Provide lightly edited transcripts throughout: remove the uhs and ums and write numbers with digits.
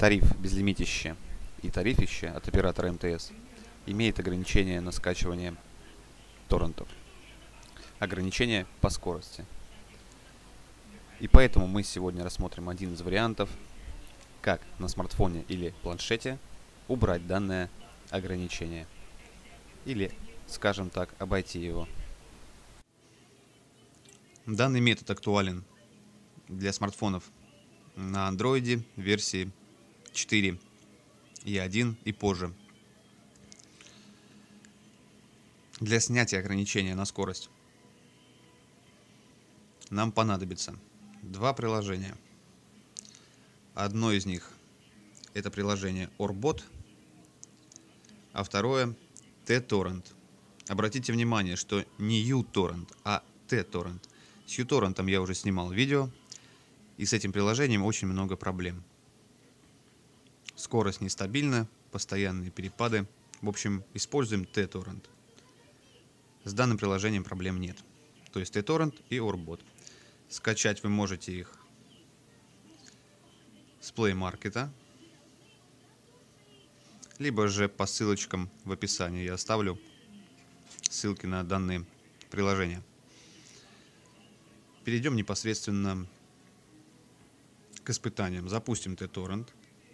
Тариф безлимитище и тарифище от оператора МТС имеет ограничение на скачивание торрентов. Ограничение по скорости. И поэтому мы сегодня рассмотрим один из вариантов, как на смартфоне или планшете убрать данное ограничение. Или, скажем так, обойти его. Данный метод актуален для смартфонов на Android версии 4 и 1 и позже. Для снятия ограничения на скорость нам понадобится два приложения. Одно из них это приложение Orbot, а второе T-Torrent. Обратите внимание, что не uTorrent, а T-Torrent. С uTorrent я уже снимал видео, и с этим приложением очень много проблем. Скорость нестабильна, постоянные перепады. В общем, используем T-Torrent. С данным приложением проблем нет. То есть T-Torrent и Orbot. Скачать вы можете их с Play Market, либо же по ссылочкам в описании я оставлю ссылки на данные приложения. Перейдем непосредственно к испытаниям. Запустим T-Torrent.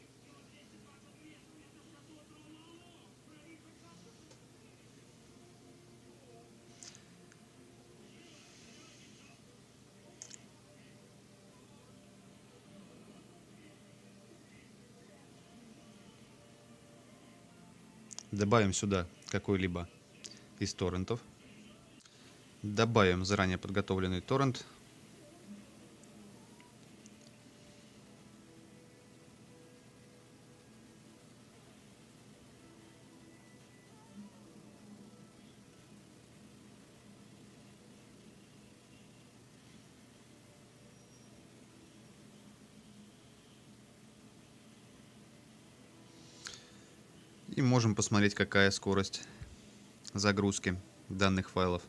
Добавим сюда какой-либо из торрентов. Добавим заранее подготовленный торрент. И можем посмотреть, какая скорость загрузки данных файлов.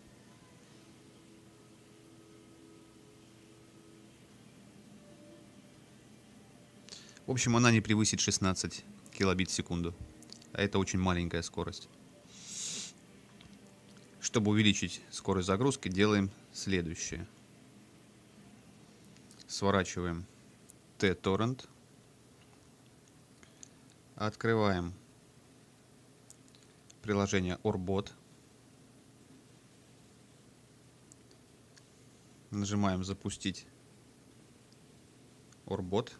В общем, она не превысит 16 килобит в секунду. А это очень маленькая скорость. Чтобы увеличить скорость загрузки, делаем следующее. Сворачиваем T-Torrent. Открываем приложение Orbot. Нажимаем «Запустить Orbot».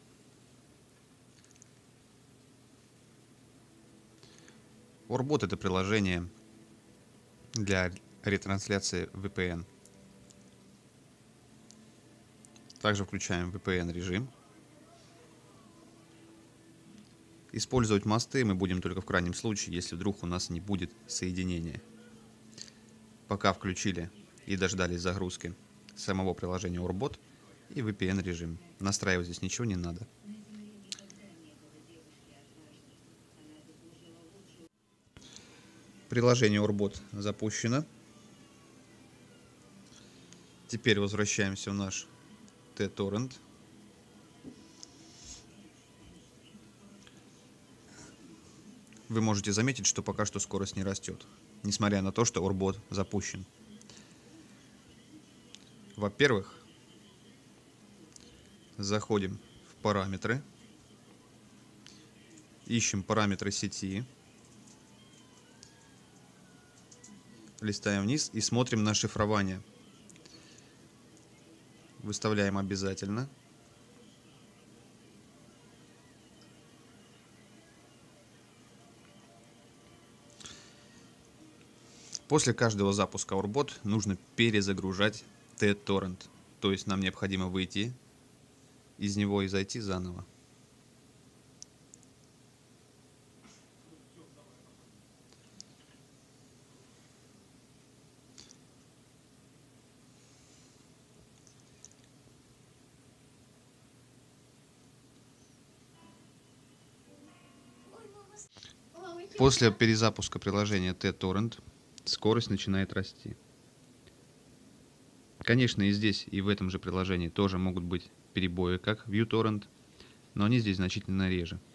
Orbot — это приложение для ретрансляции VPN. Также включаем VPN режим. Использовать мосты мы будем только в крайнем случае, если вдруг у нас не будет соединения. Пока включили и дождались загрузки самого приложения Orbot и VPN режим. Настраивать здесь ничего не надо. Приложение Orbot запущено. Теперь возвращаемся в наш T-Torrent. Вы можете заметить, что пока что скорость не растет, несмотря на то, что Orbot запущен. Во-первых, заходим в параметры, ищем параметры сети, листаем вниз и смотрим на шифрование. Выставляем обязательно. После каждого запуска Orbot нужно перезагружать T-Torrent. То есть нам необходимо выйти из него и зайти заново. После перезапуска приложения T-Torrent скорость начинает расти. Конечно, и здесь, и в этом же приложении тоже могут быть перебои, как в uTorrent, но они здесь значительно реже.